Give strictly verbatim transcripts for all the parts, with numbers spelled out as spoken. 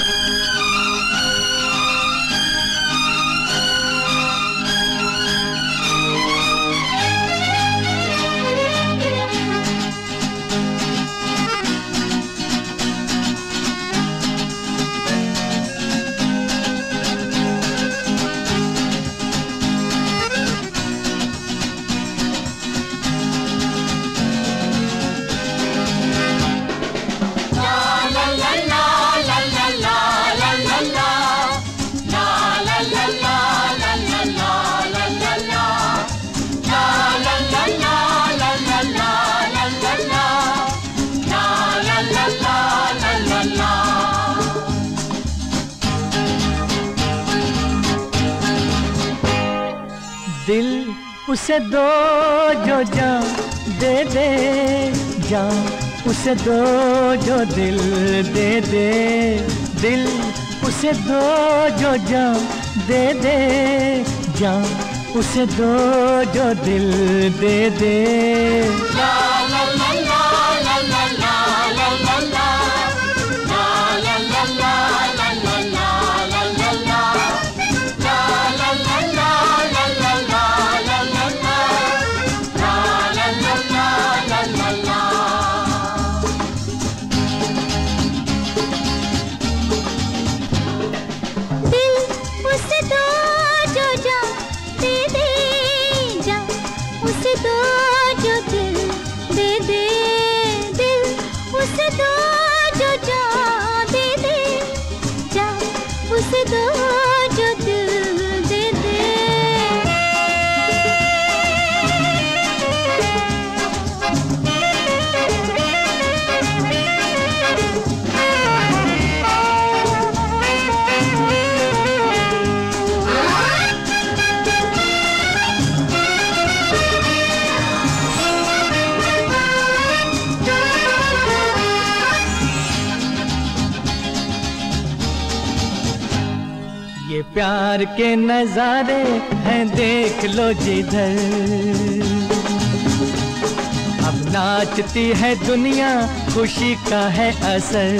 दिल उसे दो जो जान दे दे, जान उसे दो जो दिल दे दे, दिल उसे दो जो जान दे दे, जान उसे दो जो दिल दे दे। ला ला ला ला ला ला ला ला ला प्यार के नजारे हैं देख लो जिधर, अब नाचती है दुनिया खुशी का है असर।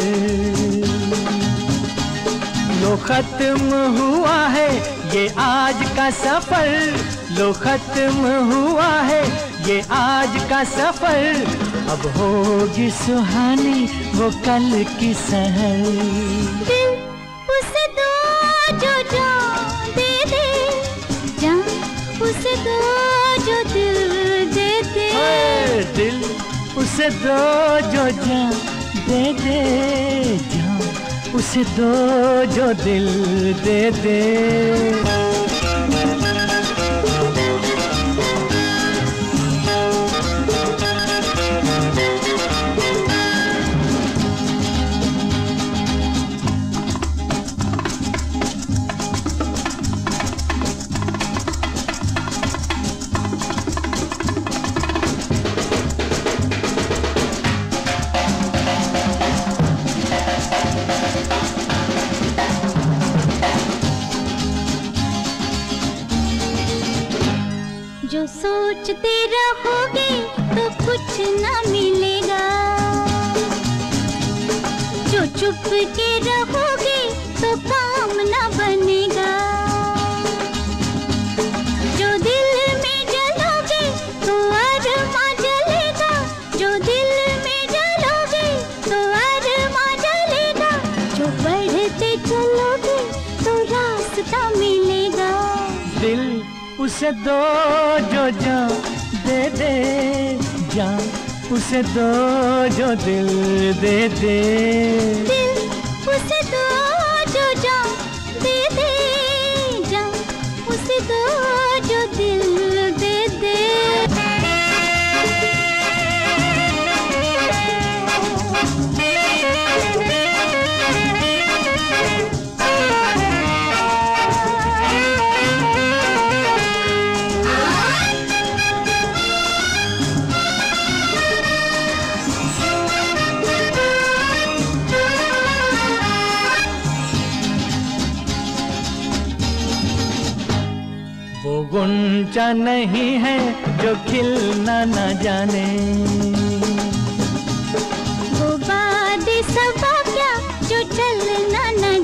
लो खत्म हुआ है ये आज का सफर, लो खत्म हुआ है ये आज का सफर, अब होगी सुहानी वो कल की सहर। दिल उसे दो जो जान दे दे, जान उसे दो जो दिल दे दे, दिल उसे दो जो जान दे दे, जान उसे दो जो दिल दे दे। जो सोचते रहोगे तो कुछ ना मिलेगा, जो चुप के रहोगे तो काम ना बनेगा, जो दिल में जलोगे तो अरमा जलेगा, जो दिल में जलोगे तो अरमा जलेगा, जो बढ़ते चलोगे तो रास्ता मिलेगा। दिल उसे दो जो जान दे दे, जान उसे दो जो दिल दे दे, दिल उसे दो जो जान दे दे, जान उसे दो जो दिल दे दे। वो गुंचा नहीं है जो खिलना न जाने, वो बादे सबा क्या जो चलना न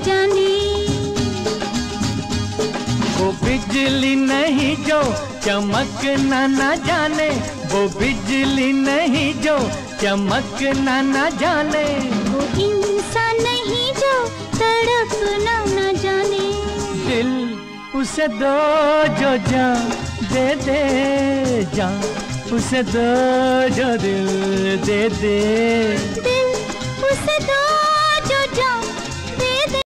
बिजली नहीं जो चमकना ना जाने, वो बिजली नहीं जो चमकना ना जाने, वो इंसान नहीं जो तड़पना ना जाने। दिल उसे दो जो जान दे दे, जान उसे दो जो दिल दे दे। दिल उसे दो जो जान